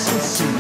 eyes can see.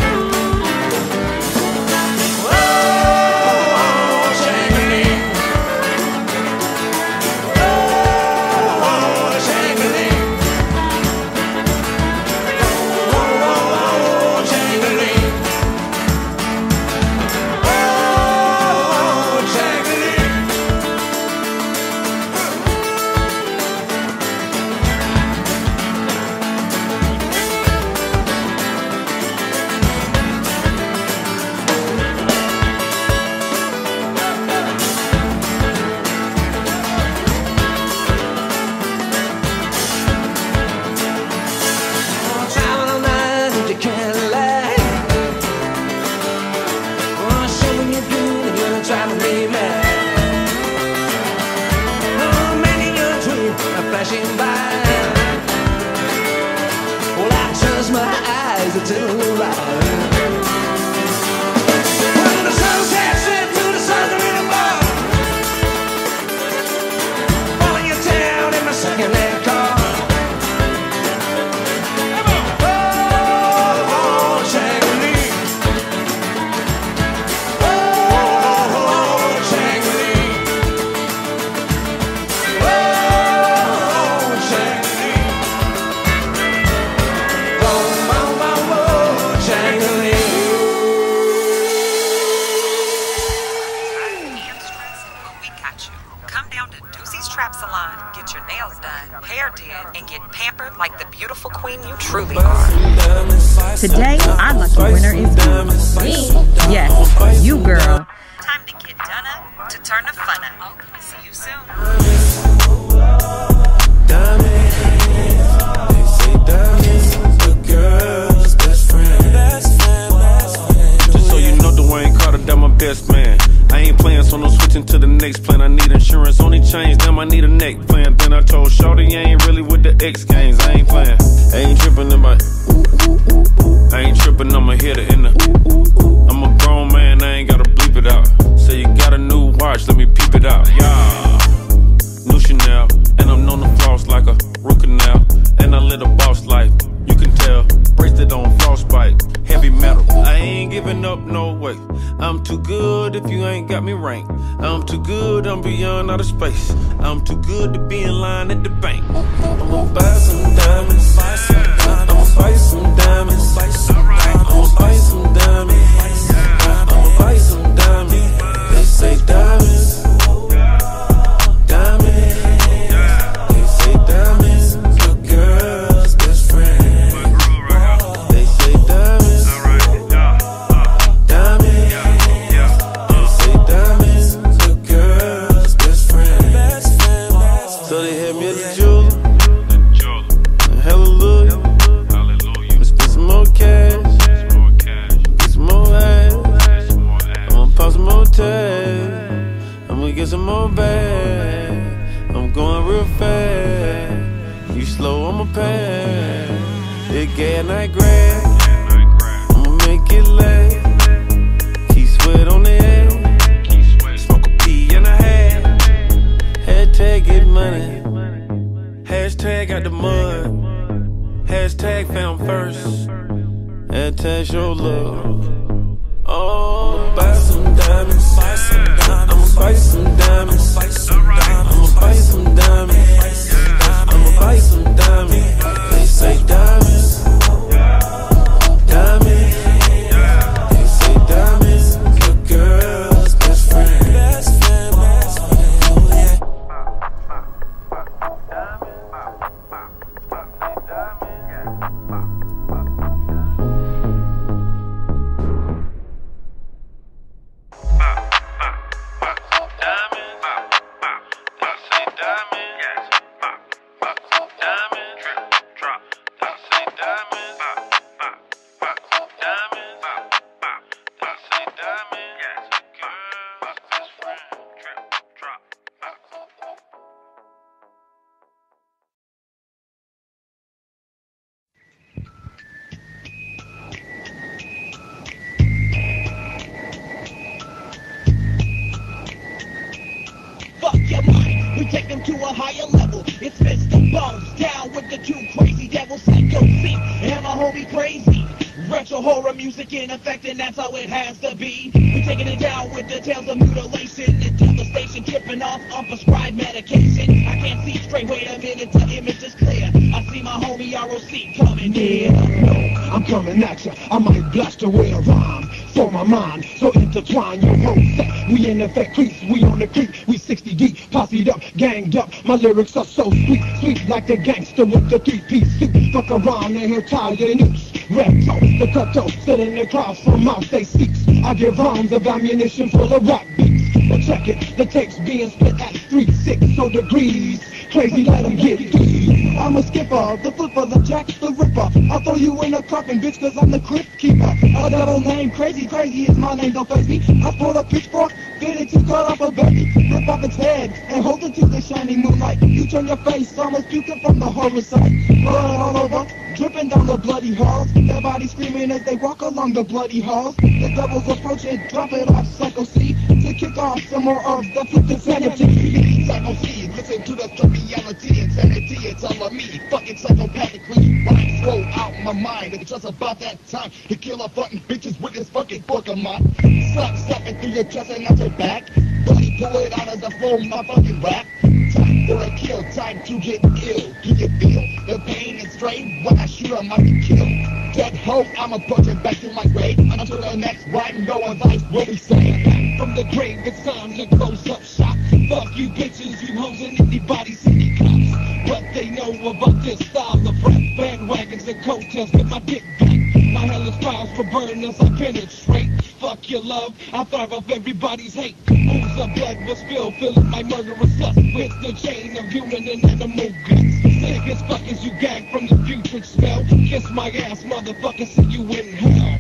Today, our lucky winner is you. Yes, you, girl. Time to get done up to turn the fun up. See you soon. They say diamonds, the girl's best friend. Just so you know, Dwayne Carter, that my best man. I ain't playing, so no switching to the next plan. I need insurance, only change, damn, I need a neck plan. Then I told Shorty I ain't really with the X games. I ain't playing, I ain't tripping in my I ain't tripping, I'ma hit it in the I'm a grown man, I ain't gotta bleep it out. Say you got a new watch, let me peep it out. Yeah, new Chanel, and I'm known to floss like a root canal. And I live a boss life, you can tell. Bracelet on frostbite, heavy metal. I ain't giving up, no way. I'm too good if you ain't got me ranked. I'm too good, I'm beyond outer space. I'm too good to be in line at the bank. I'ma buy some diamonds, I'ma buy some diamonds, I'ma buy some diamonds, I'ma buy some diamonds. They say diamonds, diamonds. They say diamonds, the girl's best friend. They say diamonds, diamonds. They say diamonds, the girl's best friend. So they hit me at the jeweler. Hallelujah. Let's get some more cash, get some more ass. I'ma pop some more tags, I'ma get some more bags. I'm going real fast, you slow, I'ma pass. It get night grab, I'ma make it last. Keep sweat on the head, smoke a pea and a half. Hashtag get money, hashtag got the mud, hashtag found first, hashtag show love. Oh, buy some diamonds, I'ma buy some diamonds, I'ma buy some diamonds, I'ma buy some diamonds. They say diamonds, diamonds. They say diamonds, the girl's best friend. Take them to a higher level. It's Mr. Bones down with the two crazy devils, Psycho C and my homie Crazy. Retro horror music in effect, and that's how it has to be. We're taking it down with the tales of mutilation and devastation, tripping off unprescribed medication. I can't see straight, wait a minute, the image is clear. I see my homie ROC coming near. I'm coming at ya, I might blast away a rhyme for my mind, so intertwine your whole set. We in effect creeps, we on the creep, we 60 deep, posseed up, ganged up. My lyrics are so sweet, sweet like the gangster with the three-piece suit. Fuck around and he'll tie your noose. Retro, the cutthroat, sitting across from mouth they seeks. I give rounds of ammunition full of rap beats. But check it, the tapes being split at 3-6 degrees. Crazy, let him get it. I'm a skipper, the flipper, the jack, the ripper. I'll throw you in a coffin, bitch, cause I'm the crypt keeper. A double name, crazy, crazy is my name, don't face me. I pull a pitchfork, fit it to cut off a baby. Rip off its head, and hold it to the shining moonlight. You turn your face, almost puking from the horror sight. Blood all over, dripping down the bloody halls. Their bodies screaming as they walk along the bloody halls. The devil's approaching, drop it off, Psycho C, to kick off some more of the flipped insanity. Psycho C, listen to the reality, insanity, it's all of me. Fucking psychopathically, rhymes roll out my mind. It's just about that time to kill a fucking bitches with this fucking book of mine. Slap something through your chest and out your back. Bloody pull it out of the flow, my fucking rap. Time for a kill, time to get ill. Do you feel the pain and strain when I shoot I might be killed? Dead hope, I'm approaching back to my grave. Until the next rhyme, no one's life will be saved. Back from the grave, it's time to close up shop. Fuck you bitches, you hoes and anybody city cops. But they know about this style of rap. Bandwagons and coattails, get my dick back. My hell is files for burn as I penetrate. Fuck your love, I thrive off everybody's hate. Pools of blood was spilled, filling my murderous lust with the chain of human and animal guts. Sick as fuck as you gag from the putrid smell. Kiss my ass, motherfucker, see you in hell.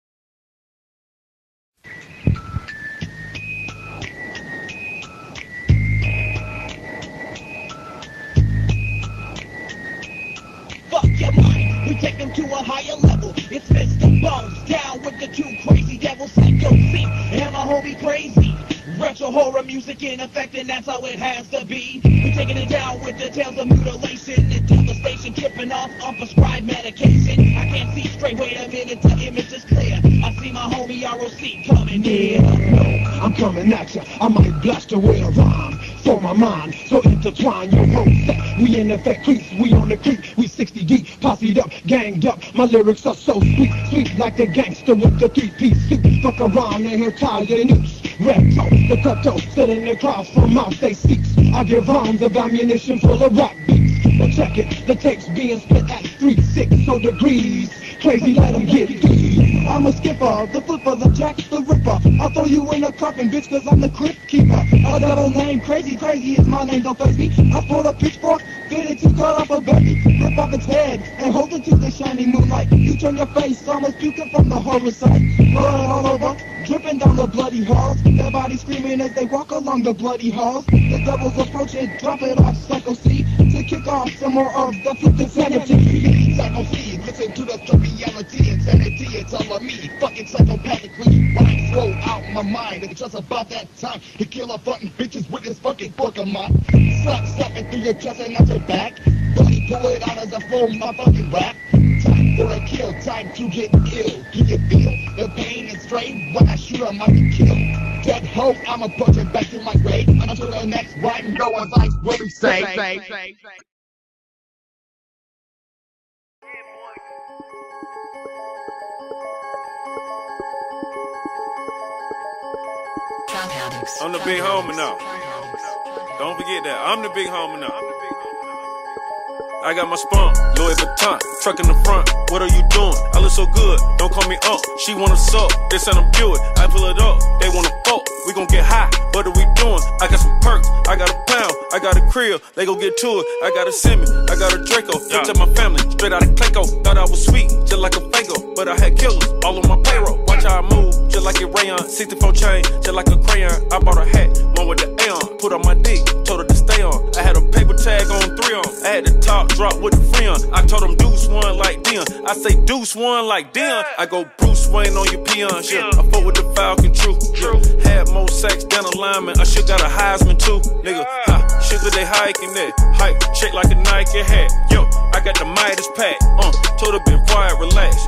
Fuck your mind, we take them to a higher level. It's Mr. Bones, down with the two crazy devils, Psycho C, and my homie Crazy. Retro horror music in effect, and that's how it has to be. We're taking it down with the tales of mutilation and devastation, tripping off unprescribed medication. I can't see straight, wait a minute, the image is clear. I see my homie ROC coming near. I'm coming at ya, I might blast away a rhyme for my mind, so intertwine your whole set. We in effect creeps, we on the creep, we 60 deep, posseed up, ganged up. My lyrics are so sweet, sweet like the gangster with the three-piece suit. Fuck around and he'll tie your noose. Retro, the cutthroat, sitting across from mouth they seeks. I give rounds of ammunition full of rap beats. But check it, the tapes being split at 3-6 degrees. Crazy, let him get it. I'm a skipper, the flipper, the jack, the ripper. I'll throw you in a coffin, bitch, cause I'm the crypt keeper. A double name, crazy, crazy is my name, don't face me. I pull a pitchfork, fit it to cut off a baby. Rip off its head, and hold it to the shining moonlight. You turn your face, almost puking from the horror sight. Blood all over, dripping down the bloody halls. Their bodies screaming as they walk along the bloody halls. The devil's approaching, drop it off, Psycho C, to kick off some more of the flipped insanity. Psycho C, listen to the reality, insanity, it's all of me. Fucking psychopathically, rhymes roll out my mind. It's just about that time to kill a fucking bitches with this fucking book of mine. Slap something through your chest and out your back. Bloody pull it out of the flow, my fucking rap. Time for a kill, time to get ill. Do you feel the pain and strain when I shoot I might be killed? Dead hope, I'm approaching back to my grave. Until the next rhyme, no one's life will be saved. I'm the big homie now. Don't forget that. I'm the big homie now. I got my spunk, Louis Vuitton, truck in the front. What are you doing? I look so good, don't call me up. She wanna suck, they send them Buick. I pull it up, they wanna fuck. We gon' get high, what are we doing? I got some perks, I got a pound, I got a crib, they gon' get to it. I got a Semi, I got a Draco. Looked at my family, straight out of Clayco. Thought I was sweet, just like a Fago, but I had killers all on my payroll. Watch how I move, just like a rayon. 64 chain, just like a crayon. I bought a hat, one with the Aeon. Put on my dick, told her to stay on. I had a paper tag on 3 on. I had the top drop with the free on. I told them Deuce one like Dion. I say Deuce one like Dion. I go Bruce Wayne on your peon. Yeah, I fought with the Falcon, true. Yeah. Had more sacks than a lineman. I should got a Heisman too, nigga. Ha, sugar they hiking that. Hike, shake like a Nike hat. Yo, I got the Midas pack. Told her been quiet, relax.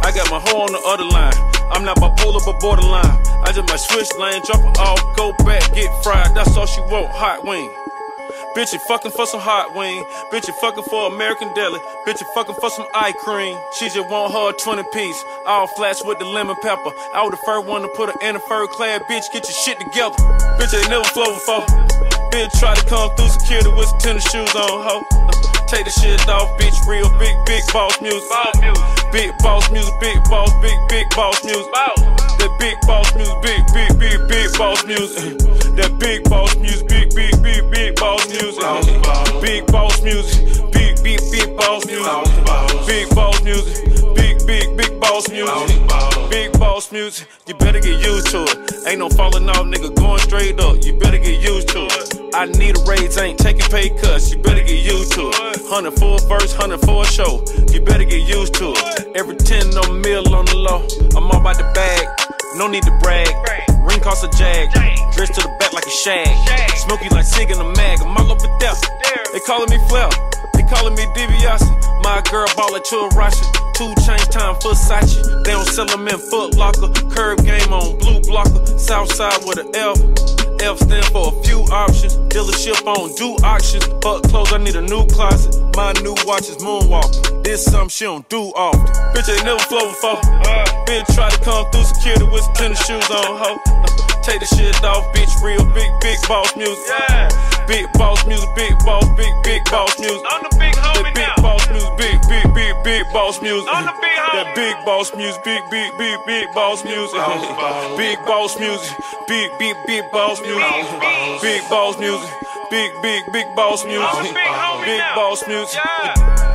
I got my hoe on the other line. I'm not bipolar but borderline. I just might switch lane, drop it off, go back, get fried. That's all she want, hot wing. Bitch, you fucking for some hot wing. Bitch, you fucking for American Deli. Bitch, you fucking for some eye cream. She just want her 20-piece, all flats with the lemon pepper. I was the first one to put her in a fur clad. Bitch, get your shit together. Bitch, ain't never flow before. Bitch, try to come through security with some tennis shoes on, ho. Take the shit off, bitch, real big boss music. Big boss music, big boss music. That big boss music, big boss music. That big boss music, big boss music. Big boss music, big boss music. Big boss music, big boss music. Big boss music, you better get used to it. Ain't no falling off, nigga, going straight up. You better get used to it. I need a raise, ain't taking pay cuts. You better get used to it. 100 for a verse, 100 for a show. You better get used to it. Every 10 on mill on the low. I'm all about the bag, no need to brag. Ring cost a jag, dressed to the back like a shag. Smoky like Sig in the mag, I'm all up with death. They calling me Flair, they calling me DiBiase. My girl ball it to a Russian. 2 Chainz time Versace. They don't sell them in Foot Locker. Curb game on blue blocker. Southside with an F. F stand for a few options. Dealership on do auctions. Fuck clothes, I need a new closet. My new watch is Moonwalker. This something she don't do often. Bitch ain't never flow before. Bitch try to come through security with some tennis shoes on, ho. Take the shit off, bitch, real big boss music. Big boss music, big boss music. I'm the big homie that big now. boss music, big boss music. I'm the big homie. That big boss music, big boss music. Big boss music, big boss music. Big boss music, big boss music. I'm the big homie Big now. boss music. Yeah.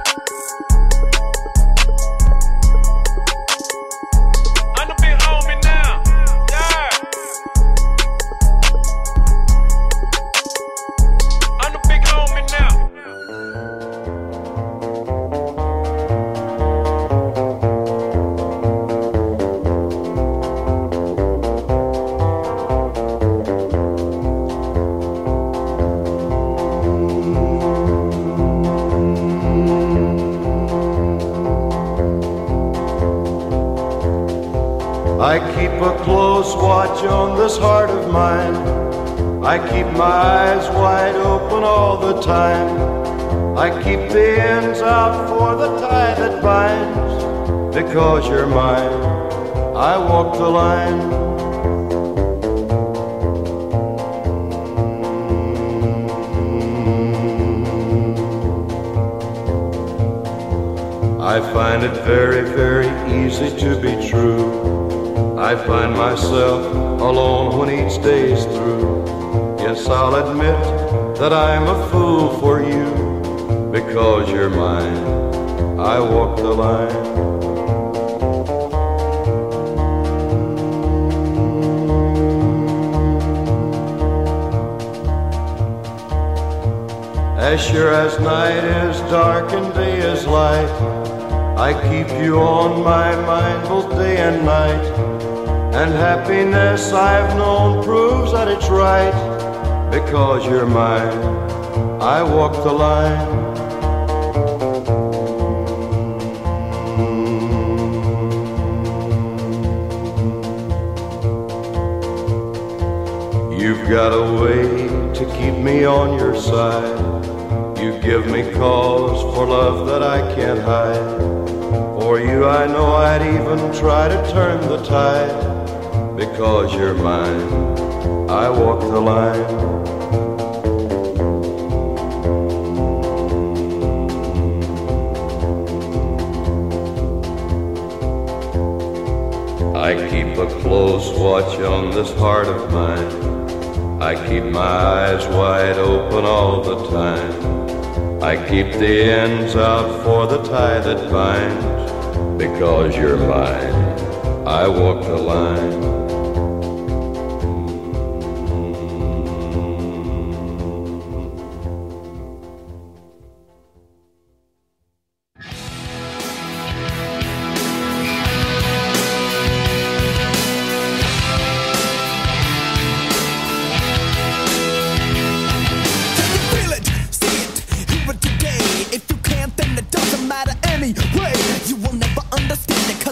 I'm the big homie now. Yeah. I'm the big homie now. I keep a close watch on this heart of mine. I keep my eyes wide open all the time. I keep the ends out for the tie that binds. Because you're mine, I walk the line. I find it very, very easy to be true. I find myself alone when each day's through. Yes, I'll admit that I'm a fool for you. Because you're mine, I walk the line. As sure as night is dark and day is light, I keep you on my mind both day and night. And happiness I've known proves that it's right. Because you're mine, I walk the line. You've got a way to keep me on your side. You give me cause for love that I can't hide. For you I know I'd even try to turn the tide. Because you're mine, I walk the line. I keep a close watch on this heart of mine. I keep my eyes wide open all the time. I keep the ends out for the tie that binds. Because you're mine, I walk the line. If you can't, then it doesn't matter anyway. You will never understand it.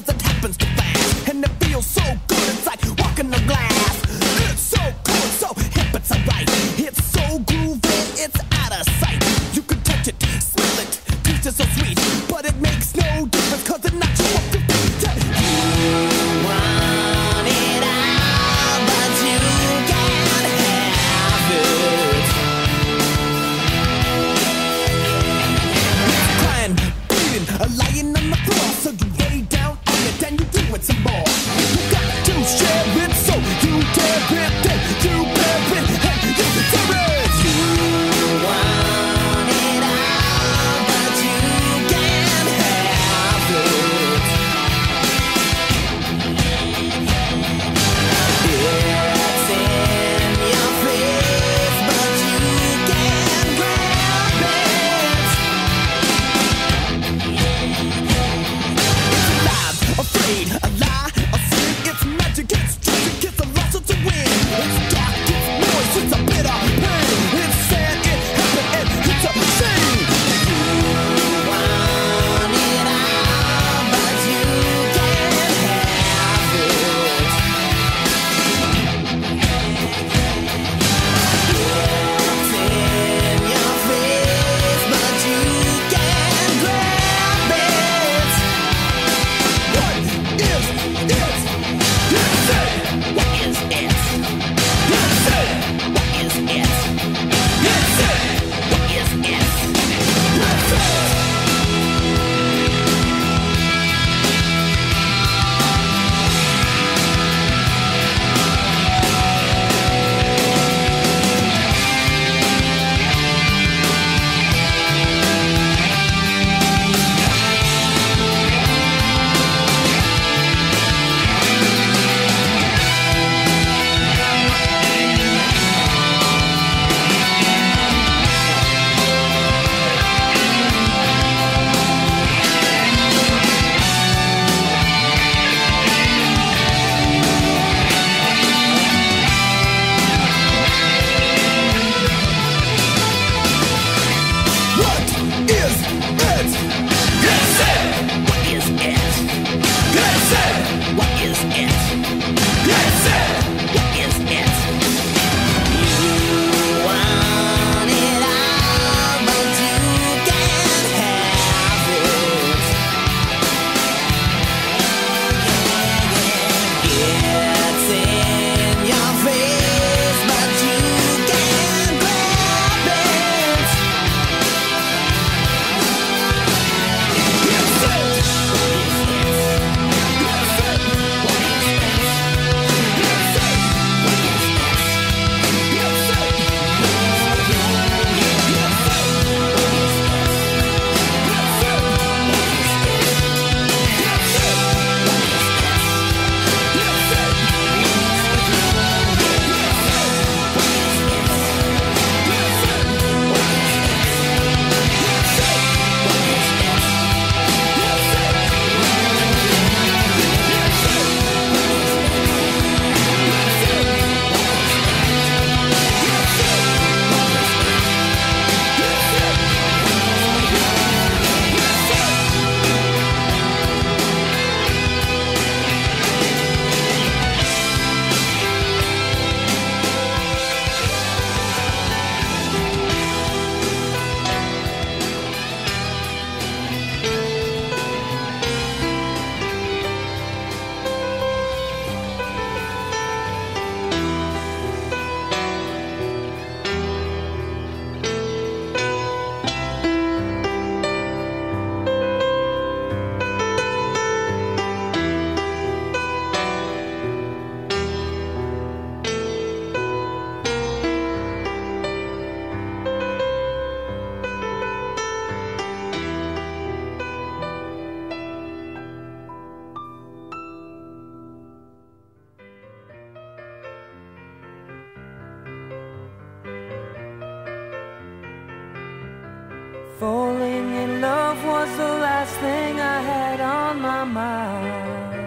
Falling in love was the last thing I had on my mind.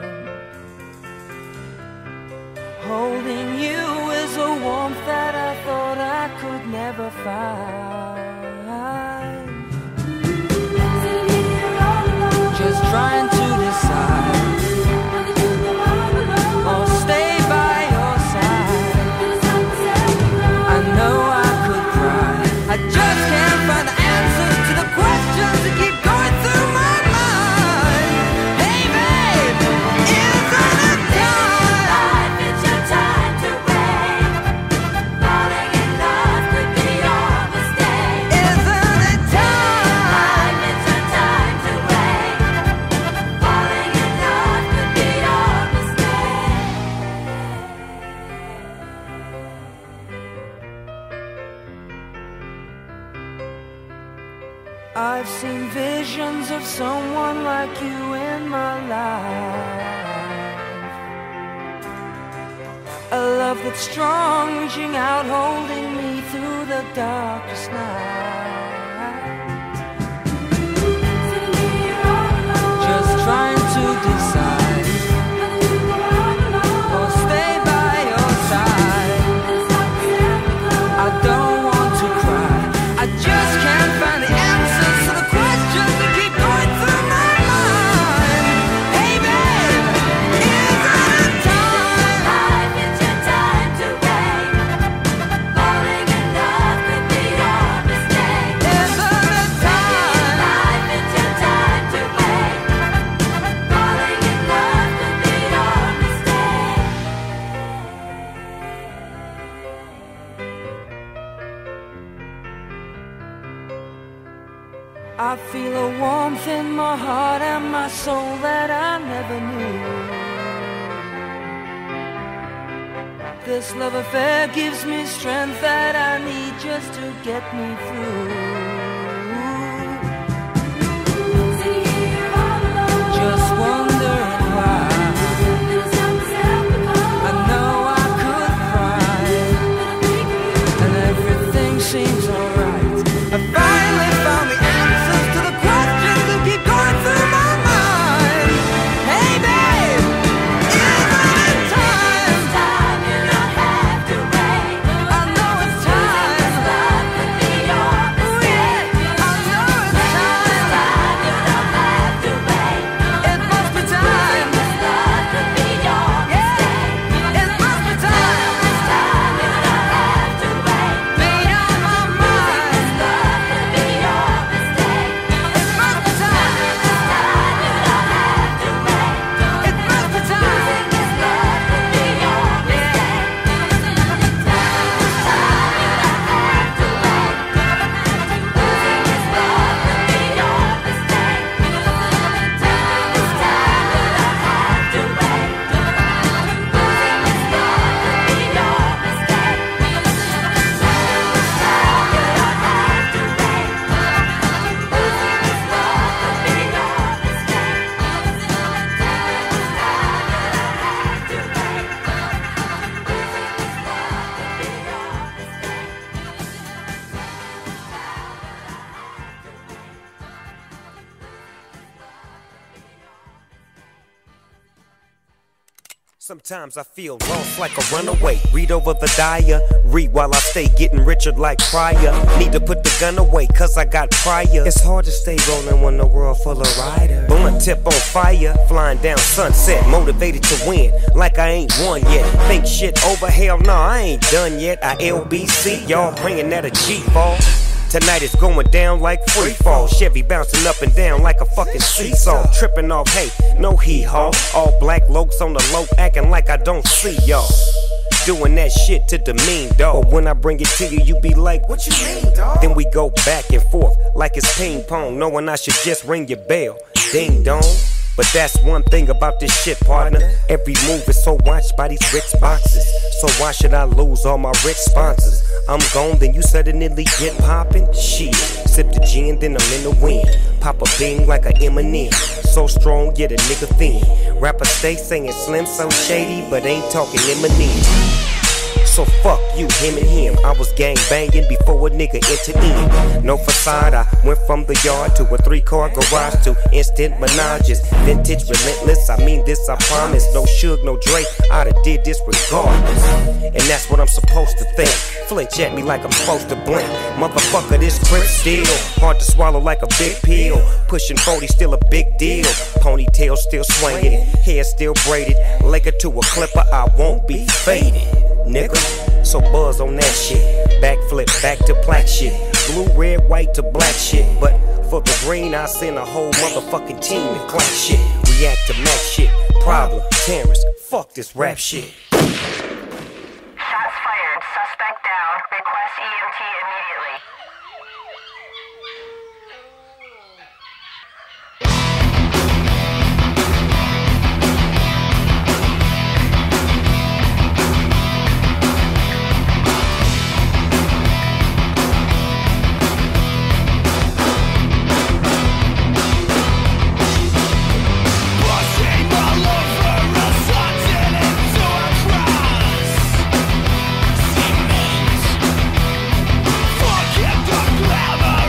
Holding you is a warmth that I thought I could never find. Just trying to decide or stay by your side. I know I could cry, I just can't find the answers to the questions that keep going through my mind. Hey babe, isn't it time? Life, it's your time to wait. Falling in love could be your mistake. Isn't it time? Life, it's your time to wait. Falling in love could be your mistake. I've seen visions of someone like you in my life. A love that's strong, reaching out, holding me through the darkest night. Just trying to decide or stay by your side. I don't want to cry, I just can't find the answers to the questions that keep going through my mind. Hey babe, isn't it time? Life, it's your time to wait. Falling in love could be your mistake. Isn't it time? Life, it's your time to wait. Falling in love could be your mistake. I feel a warmth in my heart and my soul that I never knew. This love affair gives me strength that I need just to get me through. Just wondering why. I know I could cry, and everything seems alright. I finally found the answers to the questions that keep going through my mind. Hey babe, isn't it time? It's time, you don't have to wait. I know it's time. This love could be your mistake. I know it's time. It's time, you don't have to wait. It must be time. This love could be your mistake. It must be time. It's time, you don't have to wait. Made up my mind. This love could be your mistake. It must be time. This time, you don't have to wait. It must be time. This love could be your mistake. This time, you don't have to wait. Losing this love could be your mistake. This time, you don't have to wait. Losing this love could be your mistake. This time, you don't have to wait. Losing this love could be your mistake. Sometimes I feel lost like a runaway. Read over the diary while I stay getting richer like Pryor. Need to put the gun away cause I got prior. It's hard to stay rolling when the world full of riders. Blunt tip on fire, flying down sunset. Motivated to win like I ain't won yet. Think shit over, hell nah, I ain't done yet. I LBC, y'all bringing that a G-ball. Tonight it's going down like free fall. Chevy bouncing up and down like a fucking seesaw. Tripping off, hey, no hee-haw. All black lokes on the low, acting like I don't see y'all. Doing that shit to demean, dog. But when I bring it to you, you be like, what you mean, dog? Then we go back and forth like it's ping pong, knowing I should just ring your bell. Ding dong. But that's one thing about this shit, partner. Every move is so watched by these rich boxes. So why should I lose all my rich sponsors? I'm gone, then you suddenly get poppin'? Shit, sip the gin, then I'm in the wind. Pop a bing like a M&M. So strong, get a nigga thin. Rapper stay saying Slim so shady, but ain't talking Eminem. So fuck you, him and him. I was gang banging before a nigga entered in. No facade, I went from the yard to a 3-car garage to instant menages. Vintage, relentless, I mean this, I promise. No Suge, no Dre, I'd have did this regardless. And that's what I'm supposed to think. Flinch at me like I'm supposed to blink. Motherfucker, this grip still hard to swallow like a big pill. Pushing 40, still a big deal. Ponytail still swinging, hair still braided. Lake it to a clipper, I won't be faded, nigga. So buzz on that shit. Backflip, back to black shit. Blue, red, white to black shit. But for the green, I send a whole motherfucking team to clap shit. React to Mac shit. Problem, Terrence, fuck this rap shit. Shots fired. Suspect down. Request EMT immediately. Forget the glamour.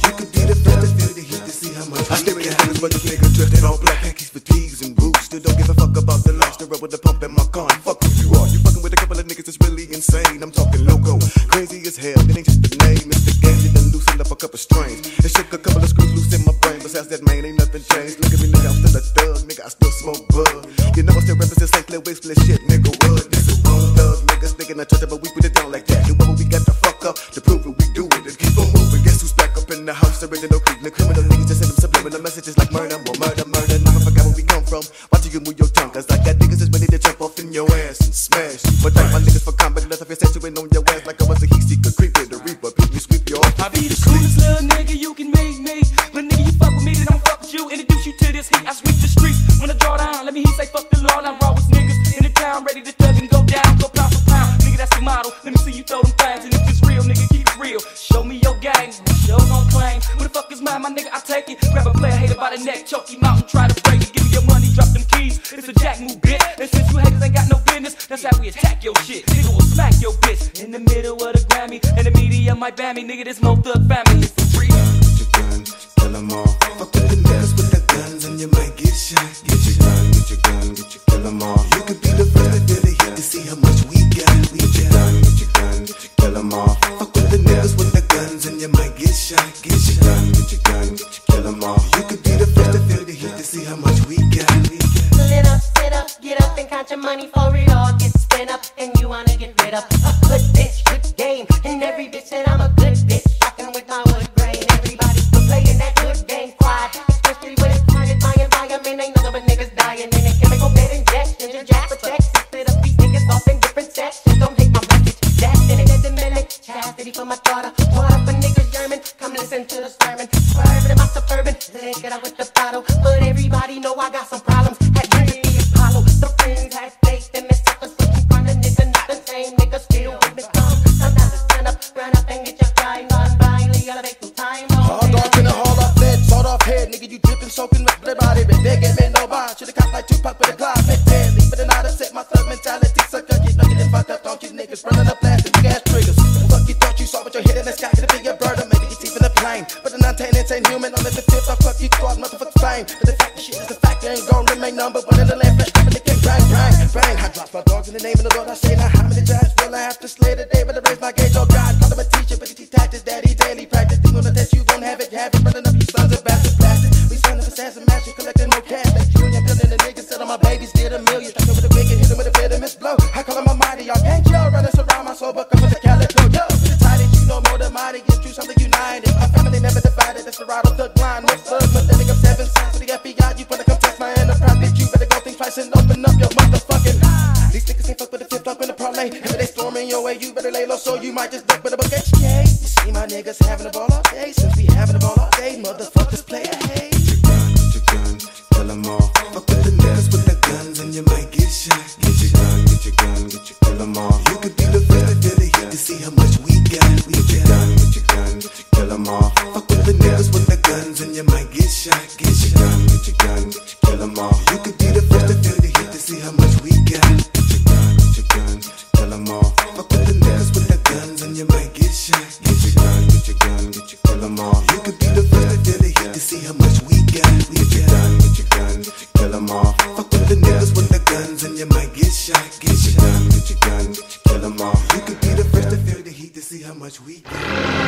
You could be the first to feel the heat to see how much I stare at the niggas, but this nigga dressed in all black, khakis, fatigues, and boots. Still don't give a fuck about the lights, the rub with the pump in my car. Fuck who you are, you fucking with a couple of niggas that's really insane. I'm talking loco, crazy as hell, it ain't just the name, it's the game. You done loosened up a couple strings, and shook a couple of screws loose in my brain. Besides that, man, ain't nothing changed. Look at me, nigga, I'm still a thug, nigga, I still smoke bud. You know I still represent St. Clair Wig split shit, nigga, what? This is wrong thug, niggas thinking I touch it, but we put it down like that. Whoever we got to fuck up to prove it, we do it and keep on moving. Guess who's back up in the house? Original creep, the criminal niggas just send them subliminal messages like murder, more murder, murder. Never forgot where we come from. Watch you move your tongue, cause I got niggas that's ready to jump off in your ass and smash. But thank my niggas for combat, let if censoring on your ass like I was a heat seeker, creeper, the reaper, beat me, sweep you off. I be the coolest little nigga you can make me. But nigga, you fuck with me, then I'ma fuck with you. Introduce you to this heat, I sweep the streets. When I draw down, let me heat say fuck the law. I'm raw with niggas in the town, ready to thug and go down, go pound for pound. Nigga, that's the model. Let me see you throw them things. And if it's real, nigga, keep it real. Show me your gang, show gon' claim. Who the fuck is mine, my nigga? I take it. Grab a player, hater by the neck, choke him out and try to break it. Give me your money, drop them keys. It's a jack move, bitch. And since you haters ain't got no business, that's how we attack your shit. Nigga will smack your bitch in the middle of the Grammy, and the media might ban me. Nigga, this Mo Thug family is for free. Get your gun, kill them all. Fuck with the niggas with the guns and you might get shot. Get your gun, get your gun, get your kill them all. You could be the first to feel the heat to see how much we got. Get your gun, get your gun, get your kill them all. Fuck with the niggas with the guns and you might get shot. Get your gun, get your gun, get your kill them all. You could be the first to feel the heat to see how much we got. Lit up, sit up, get up and count your money for it all. Get spent up and you wanna get rid of a good bitch, good game. And every bitch said I'm a good bitch, rockin' with my wood grain. Everybody's still playing that good game, quiet. Especially when it's crowded, my environment ain't nothing but niggas dying. And it chemical bed injections, your jack protects. Split up these niggas off in different sections. Don't hate my message, that's in it as a minute. Chastity for my daughter, water for niggas German. Come listen to the sermon, swerving in my Suburban. Let's get out with the bottle, but everybody know I got some problems. Had dreams to be Apollo, the friends had faith in me. Suckers put in front of nigga, not the same nigga, still with me some. Sometimes I stand up, run up and get your grind on. Finally elevate some time. Hard off in the hall of fed, sawed off head, nigga, you dripping, soaking with blood body, but they get me no bar. Should've caught like Tupac with a Glock, met deadly, but then I'd have set my thug mentality. Sucker, get lucky, then fucked up, don't you niggas running up blasting big ass triggers. Fuck you thought you saw with your head in the sky, could have been your bird, or maybe your teeth in the plane. But the non-tenants ain't human, only the fifth, I fuck you thought, motherfucking fame. But the fact that shit is the fact, you ain't gon' remain number one in the land, fresh up and they can bang, bang, bang. I drop my dogs in the name of the Lord, I say now how many giants will I have to slay today? But I raise my gauge, oh God, call him a teacher, but he tactics, daddy, daily practice. Think on the test, you won't have it, running up your sons of bastards, blasted. We son of assassin, master, collecting no cash, like Junior, building the niggas, said all my babies did $1 million. Stuck with a wig and hit him with a venomous blow. I call him a mighty, y'all can't kill, running around my soul, but come with the calico, yo. To the tight, you know more than mighty, it's true, something united. My family never divided, that's the ride of the line. No thug, but then I'm 7 cents to the FBI, you wanna come test my enterprise, bitch, you better go think twice and open up your motherfucking eye. These niggas can't fuck with the flip up in the parlay. If they storming your way, you better lay low, so you might just duck with a bucket. Yeah, you see my niggas having a ball all day, since we having a ball all day, motherfuckers play a hey. Get your gun, kill them all. Fuck with the niggas with the guns and you might get shot. Get your gun, get your gun, get your kill them all. You could be the first to feel the heat to see how much we got. Get your gun, get your gun, get your kill them all. Fuck with the niggas with the guns and you might get shot. Get your gun, get your gun, get your kill them all. You could be the first to feel the heat to see how much we got. Get your gun, get your gun, get your kill them all. Fuck with the niggas with the guns and you might get shot. Get your gun, get your gun, get your kill them all. You could be the first to feel the heat to see how much we got. Get your gun, get your gun, get your kill them all. Fuck with the niggas with the guns and you might get shot. Get your gun, get your gun, get your kill them all. You could be the first to feel the heat to see how much we got.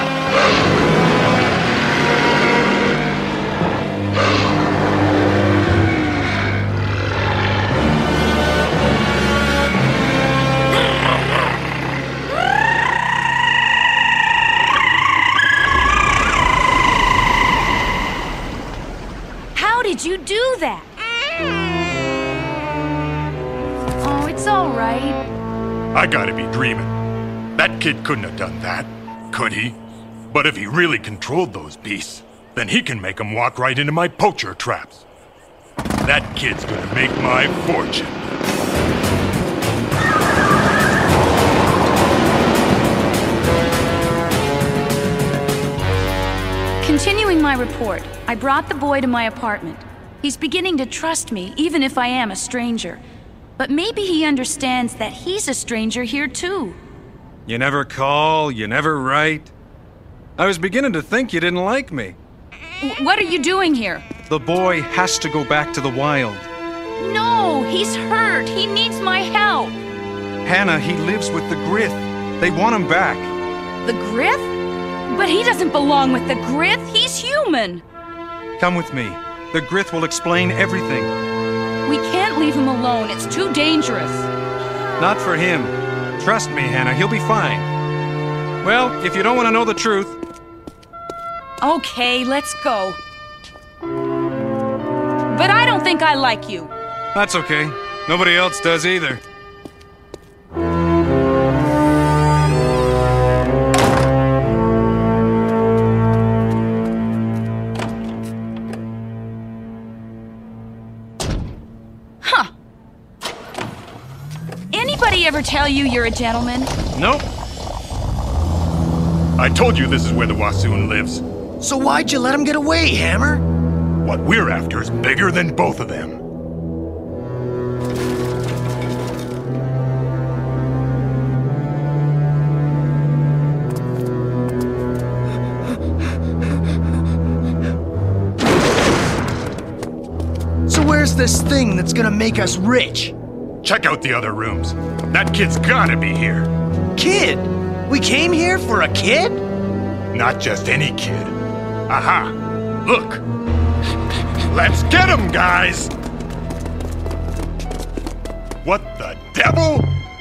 How did you do that? Oh, it's all right. I gotta be dreaming. That kid couldn't have done that, could he? But if he really controlled those beasts, then he can make them walk right into my poacher traps. That kid's gonna make my fortune. Continuing my report, I brought the boy to my apartment. He's beginning to trust me, even if I am a stranger. But maybe he understands that he's a stranger here too. You never call, you never write. I was beginning to think you didn't like me. What are you doing here? The boy has to go back to the wild. No, he's hurt. He needs my help. Hannah, he lives with the Grith. They want him back. The Grith? But he doesn't belong with the Grith. He's human. Come with me. The Grith will explain everything. We can't leave him alone. It's too dangerous. Not for him. Trust me, Hannah. He'll be fine. Well, if you don't want to know the truth... Okay, let's go. But I don't think I like you. That's okay. Nobody else does either. Huh. Anybody ever tell you you're a gentleman? Nope. I told you this is where the Wassoon lives. So why'd you let him get away, Hammer? What we're after is bigger than both of them. So where's this thing that's gonna make us rich? Check out the other rooms. That kid's gotta be here. Kid? We came here for a kid? Not just any kid. Aha! Look! Let's get him, guys! What the devil?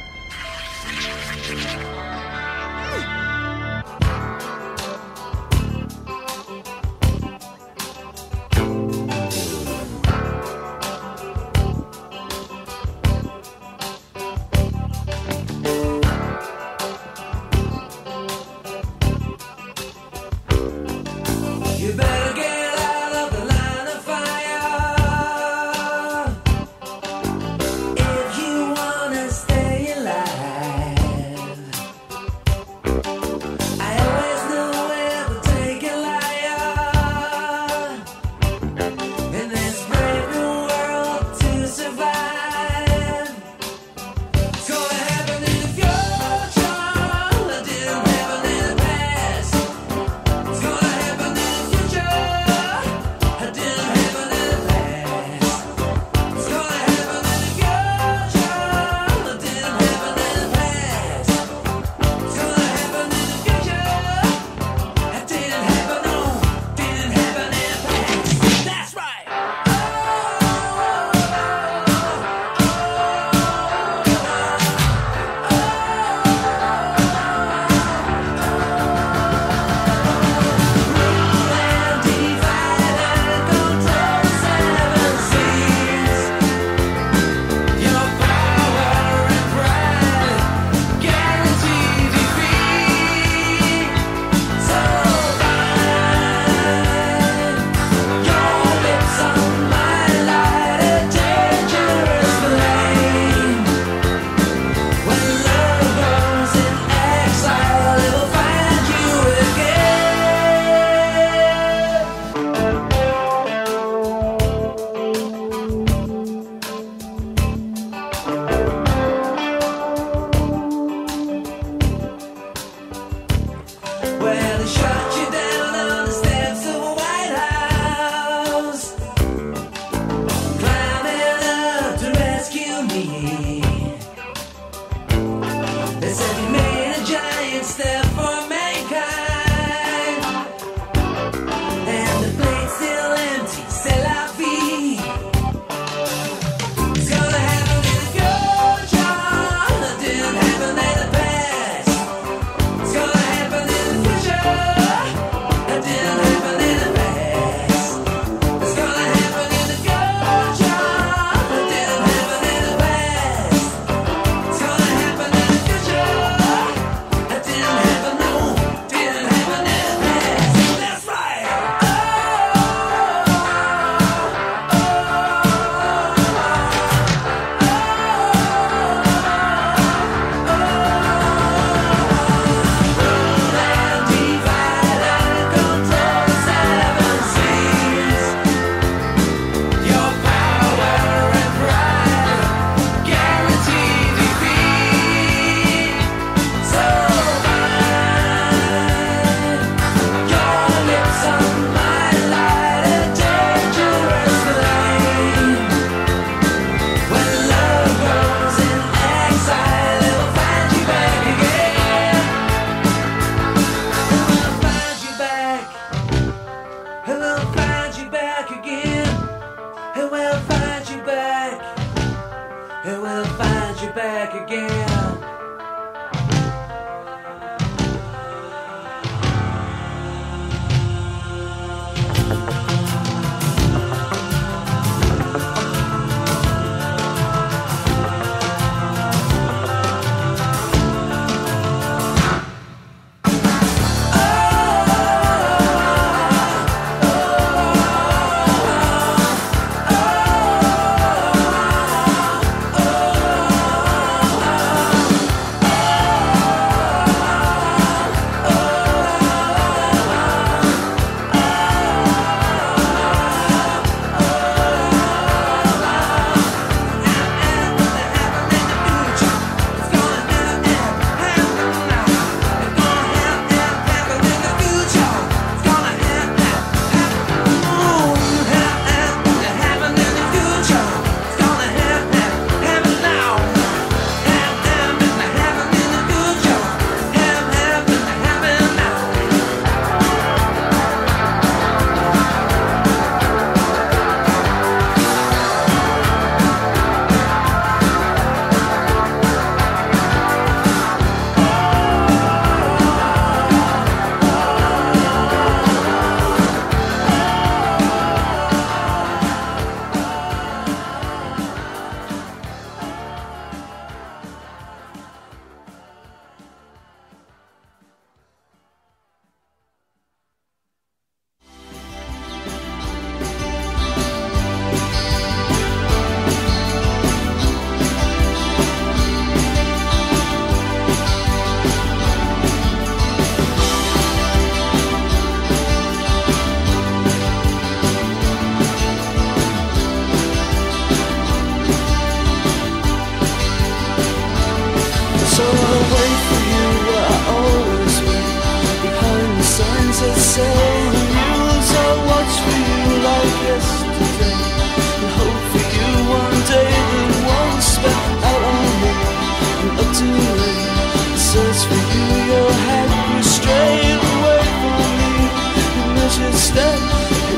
You better get out of the line of fire if you wanna stay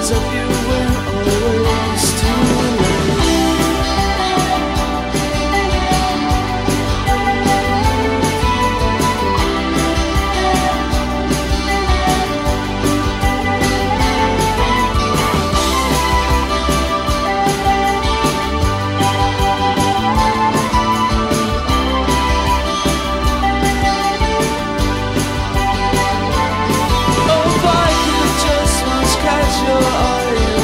pictures of you were always too late. Oh, if I could just once catch your eye,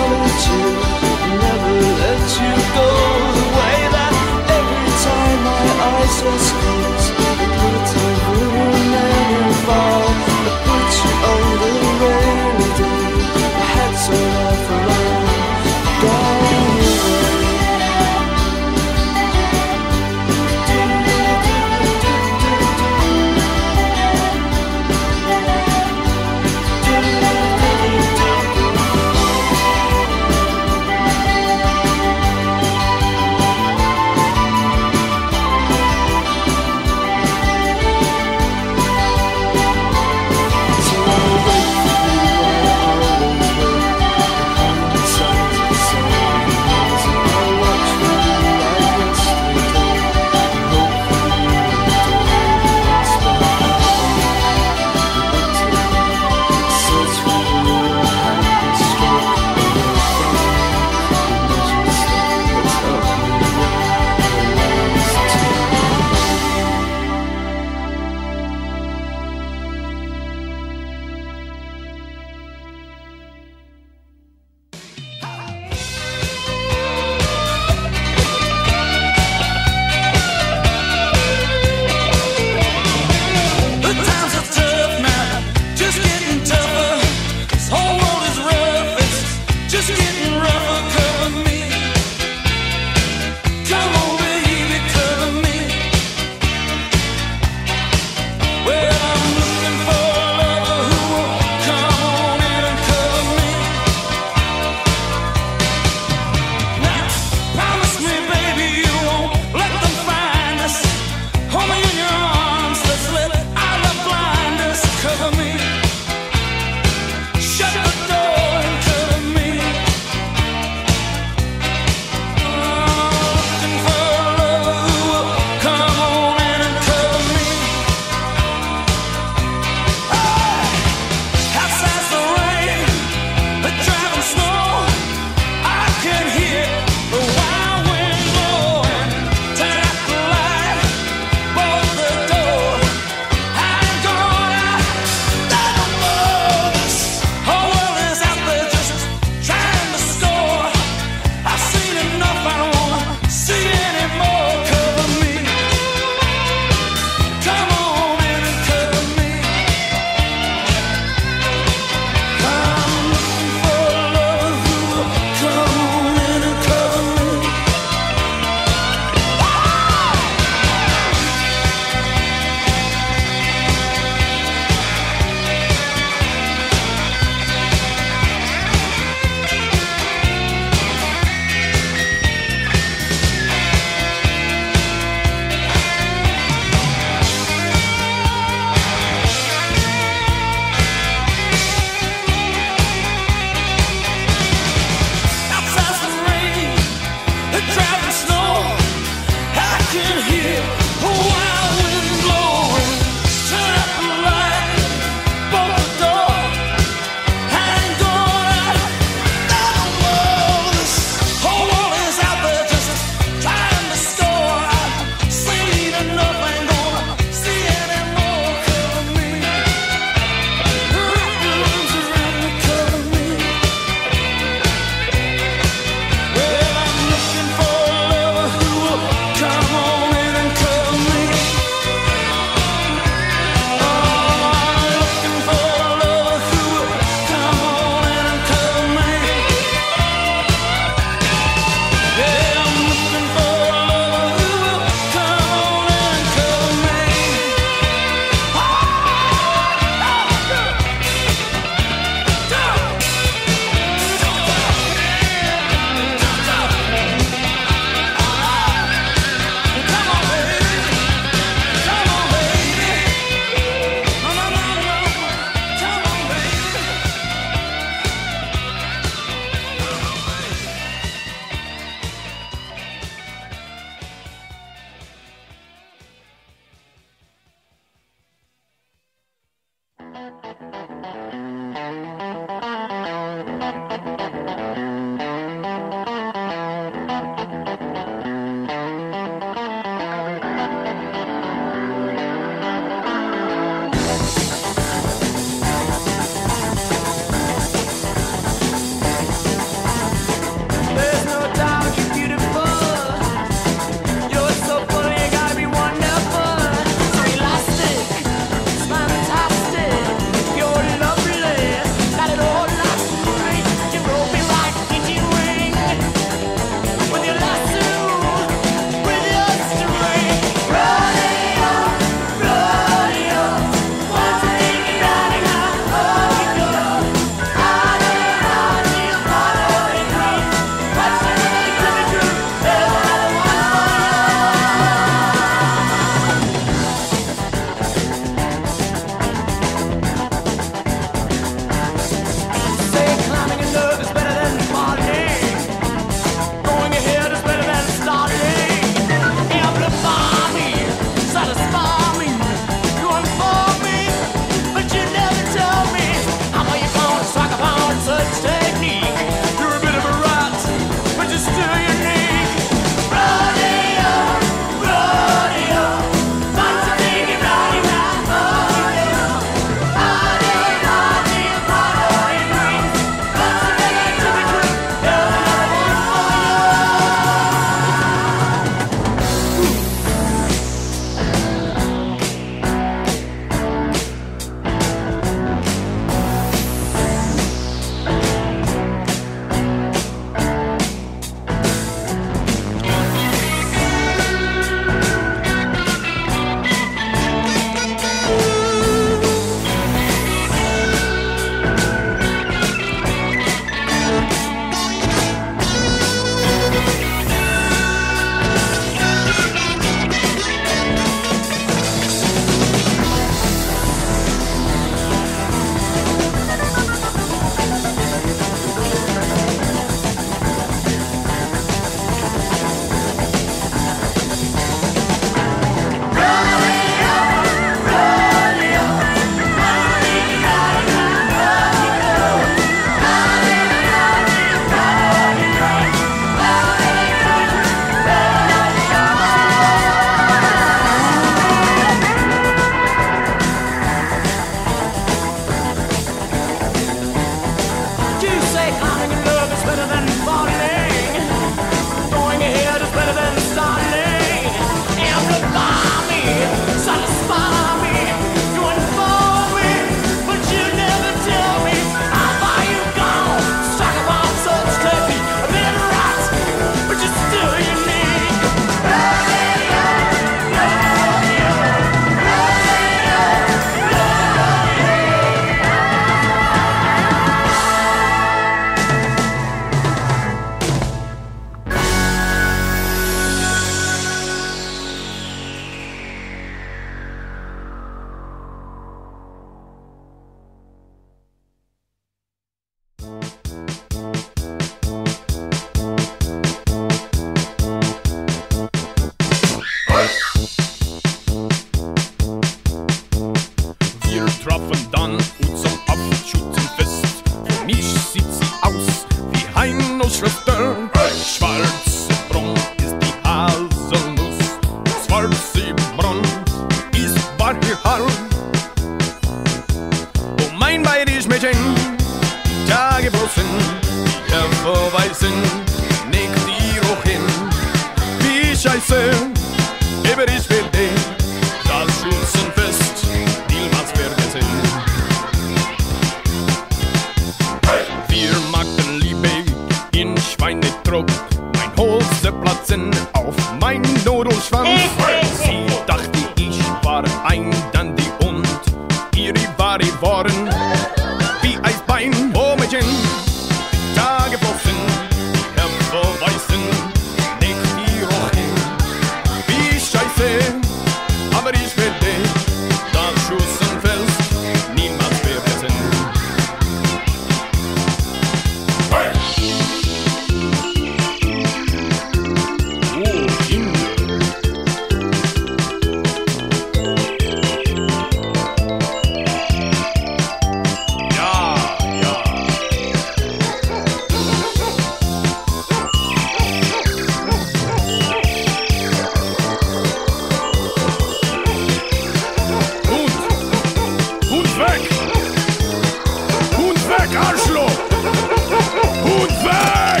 weg, Arschloch! Hund weg!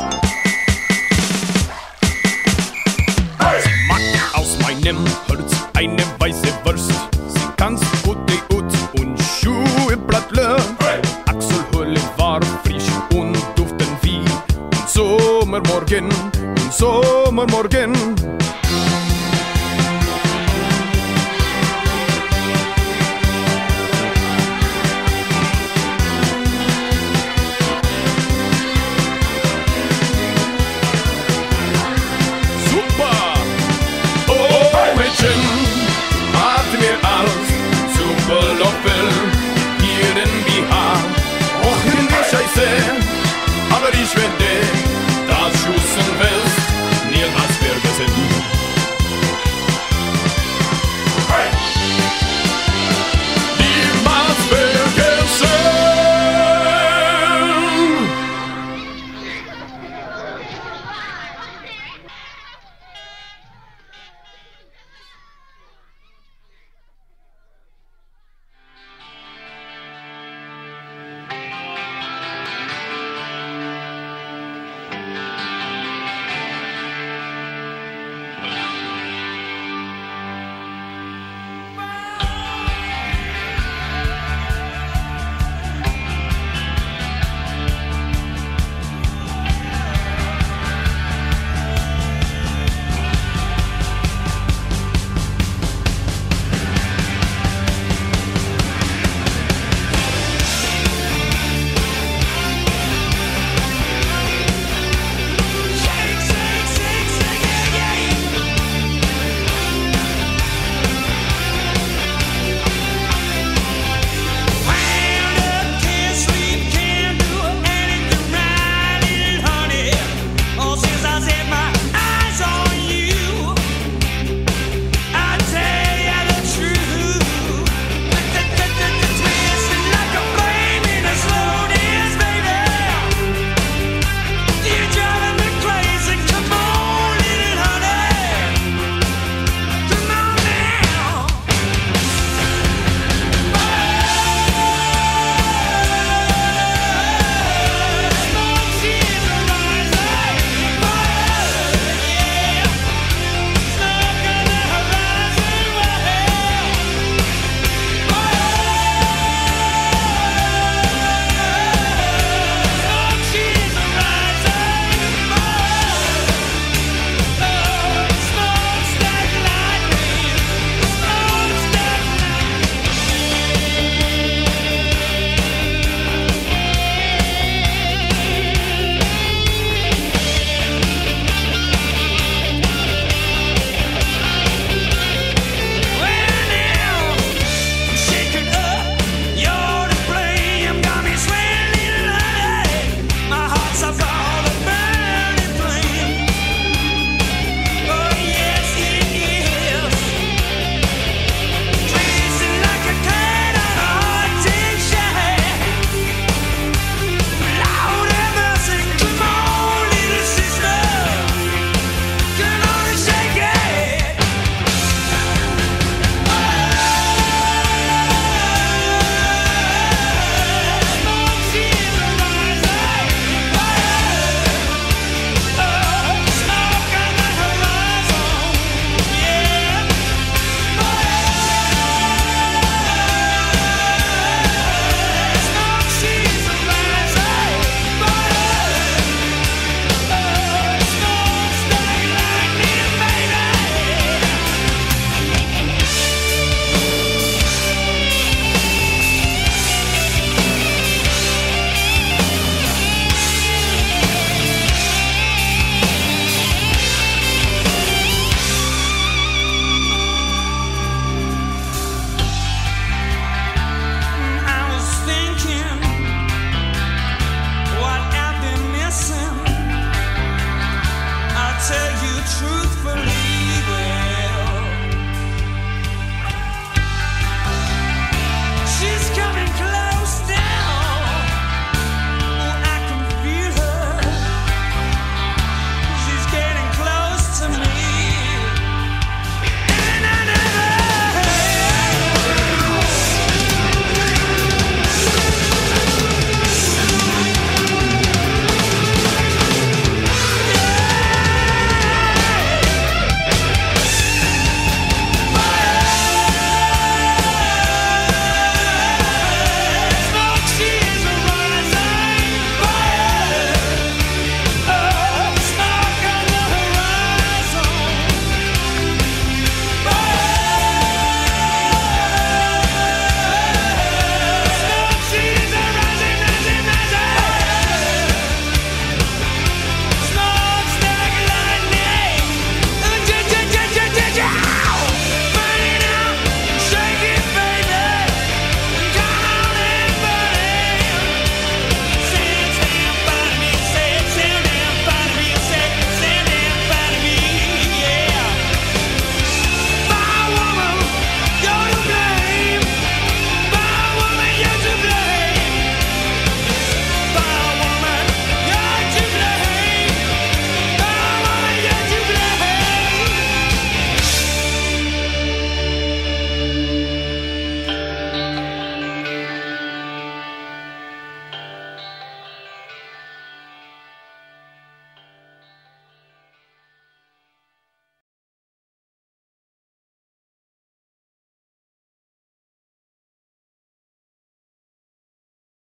Sie macht aus meinem Holz eine weiße Wurst. Sie kann's gute Ut und Schuhe Blattle. Achselhöhle war frisch und duften wie ein Sommermorgen, ein Sommermorgen.